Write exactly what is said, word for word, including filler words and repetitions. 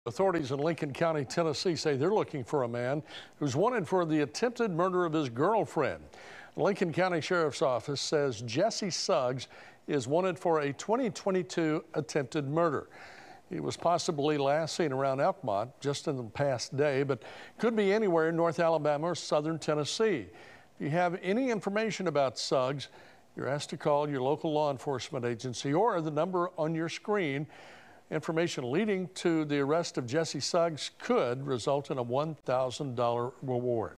Authorities in Lincoln County, Tennessee say they're looking for a man who's wanted for the attempted murder of his girlfriend. The Lincoln County Sheriff's Office says Jesse Suggs is wanted for a twenty twenty-two attempted murder. He was possibly last seen around Elkmont just in the past day, but could be anywhere in North Alabama or southern Tennessee. If you have any information about Suggs, you're asked to call your local law enforcement agency or the number on your screen. Information leading to the arrest of Jesse Suggs could result in a one thousand dollar reward.